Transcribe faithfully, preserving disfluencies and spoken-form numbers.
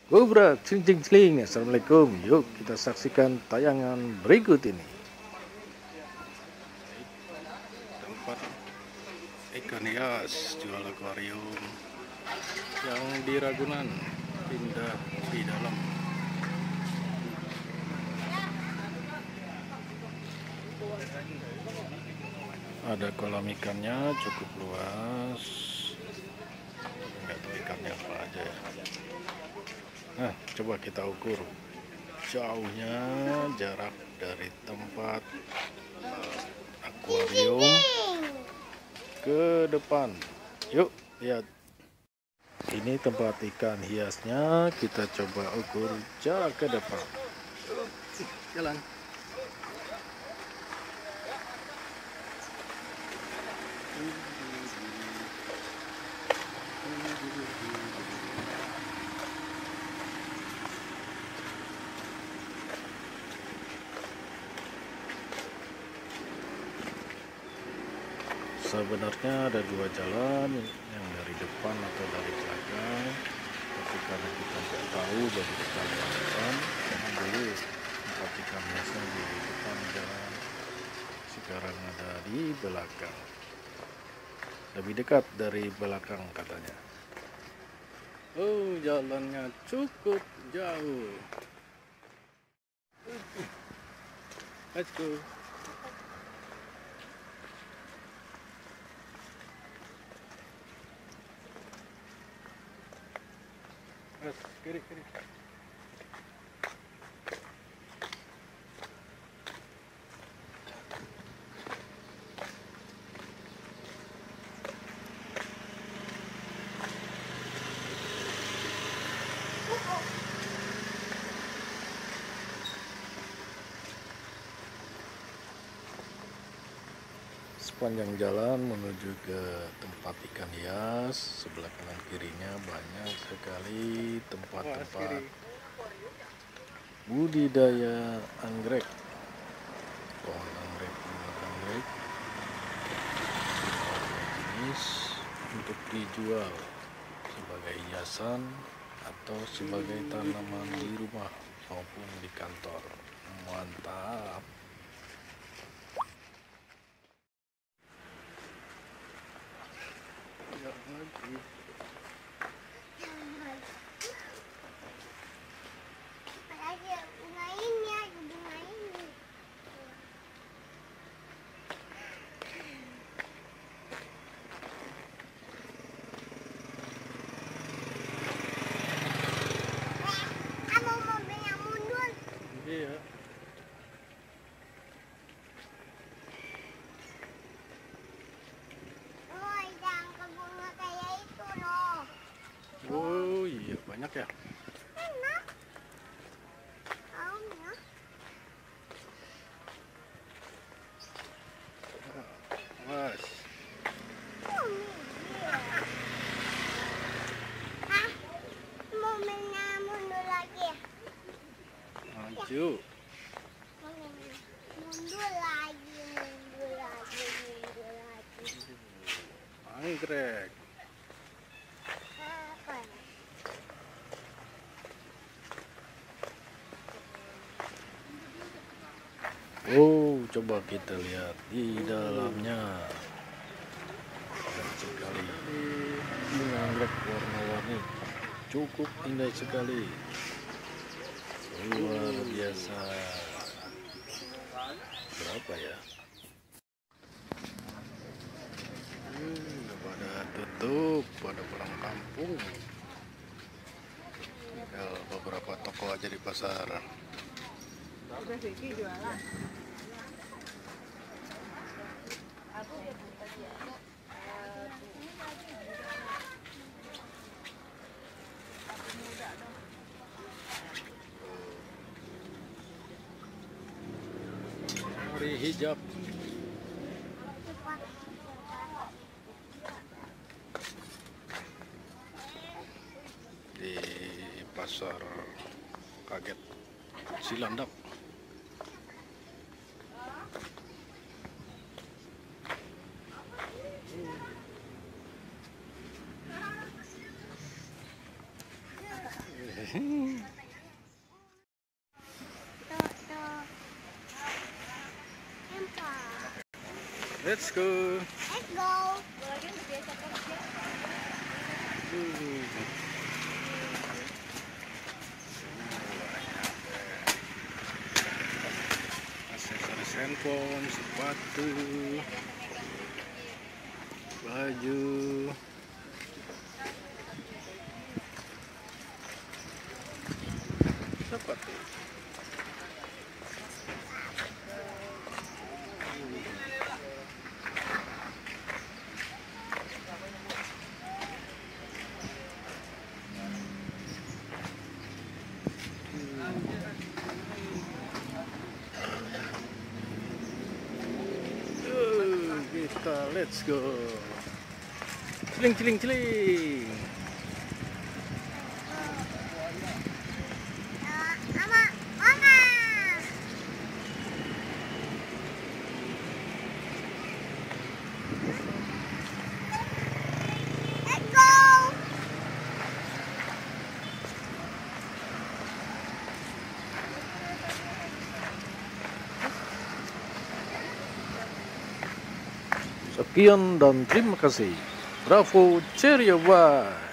Gobrak, cing cing cing. Assalamualaikum. Yuk kita saksikan tayangan berikut ini. Tempat ikan hias jual akuarium yang di Ragunan pindah di dalam. Ada kolam ikannya cukup luas. Nggak tahu ikannya apa aja ya. Nah, coba kita ukur jauhnya jarak dari tempat uh, akuarium ke depan. Yuk lihat. Ini tempat ikan hiasnya, kita coba ukur jarak ke depan. Jalan. Sebenarnya ada dua jalan, yang dari depan atau dari belakang, tapi karena kita nggak tahu dari depan atau depan, karena dulu tempat ikan hiasnya di depan jalan, sekarang ada di belakang, lebih dekat dari belakang katanya. Oh, jalannya cukup jauh. Let's go. Mas, kiri kiri. Sepanjang jalan menuju ke tempat ikan hias, sebelah kanan kirinya banyak sekali tempat-tempat budidaya anggrek, pohon anggrek, bunga anggrek, jenis untuk dijual sebagai hiasan atau sebagai tanaman di rumah maupun di kantor. Mantap. Iya. Oh, yang kebunga kayak itu loh. Oh iya, banyak ya. Enak. Aunya. Mas. Oh, iya. Hah? Mau main mundur lagi ya? Maju. Mau main mundur lagi, mundur lagi, mundur lagi. Anggrek. Apa? Oh, coba kita lihat di dalamnya. Banyak sekali bunga anggrek warna-warni, cukup indah sekali, luar biasa. Berapa ya? Hmm, udah pada tutup, pada pulang kampung. Tinggal beberapa toko aja di pasar. Udah Vicky jualan. Hari hijab. Di pasar kaget Cilandak. Tuh, tuh. Empok. Let's go. Let's go. Uh. Aksesoris handphone, sepatu, baju. Sepatu. Uh, kita let's go. Ciling ciling ciling. Mama, mama. Let's go. Sekian dan terima kasih. Bravo, ceria, bye.